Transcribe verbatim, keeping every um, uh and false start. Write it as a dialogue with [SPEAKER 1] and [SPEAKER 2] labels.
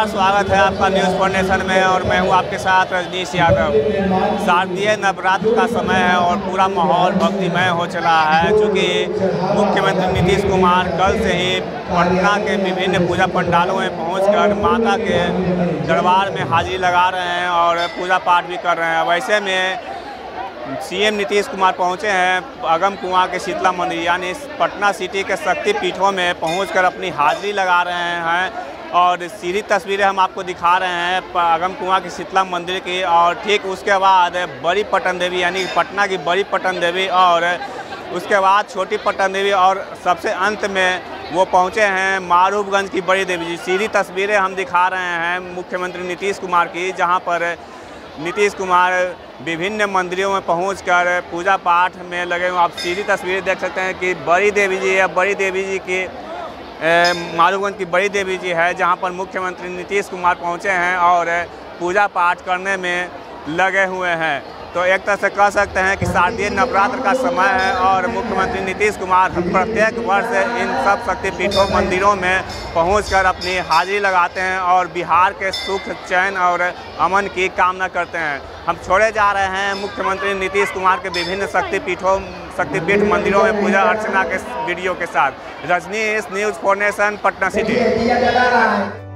[SPEAKER 1] नमस्कार, स्वागत है आपका न्यूज़ फोर नेशन में और मैं हूं आपके साथ रजनीश यादव। शारदीय नवरात्र का समय है और पूरा माहौल भक्तिमय हो चला है, चूँकि मुख्यमंत्री नीतीश कुमार कल से ही पटना के विभिन्न पूजा पंडालों में पहुंचकर माता के दरबार में हाजिरी लगा रहे हैं और पूजा पाठ भी कर रहे हैं। वैसे में सीएम नीतीश कुमार पहुंचे हैं अगम कुआं के शीतला मंदिर यानी पटना सिटी के शक्ति पीठों में पहुंचकर अपनी हाजिरी लगा रहे हैं और सीधी तस्वीरें हम आपको दिखा रहे हैं अगम कुआं के शीतला मंदिर की। और ठीक उसके बाद बड़ी पटन देवी यानी पटना की बड़ी पटन देवी और उसके बाद छोटी पटन देवी और सबसे अंत में वो पहुंचे हैं मारूफगंज की बड़ी देवी जी। सीधी तस्वीरें हम दिखा रहे हैं मुख्यमंत्री नीतीश कुमार की, जहां पर नीतीश कुमार विभिन्न मंदिरों में पहुंचकर पूजा पाठ में लगे हुए। आप सीधी तस्वीरें देख सकते हैं कि बड़ी देवी जी है, बड़ी देवी जी की मारूफगंज की बड़ी देवी जी है, जहां पर मुख्यमंत्री नीतीश कुमार पहुंचे हैं और पूजा पाठ करने में लगे हुए हैं। तो एक तरह से कह सकते हैं कि शारदीय नवरात्र का समय है और मुख्यमंत्री नीतीश कुमार प्रत्येक वर्ष इन सब शक्तिपीठों मंदिरों में पहुंचकर अपनी हाजिरी लगाते हैं और बिहार के सुख चैन और अमन की कामना करते हैं। हम छोड़े जा रहे हैं मुख्यमंत्री नीतीश कुमार के विभिन्न शक्तिपीठों शक्तिपीठ मंदिरों में पूजा अर्चना के वीडियो के साथ। Rajneesh, news four nation, Patna city.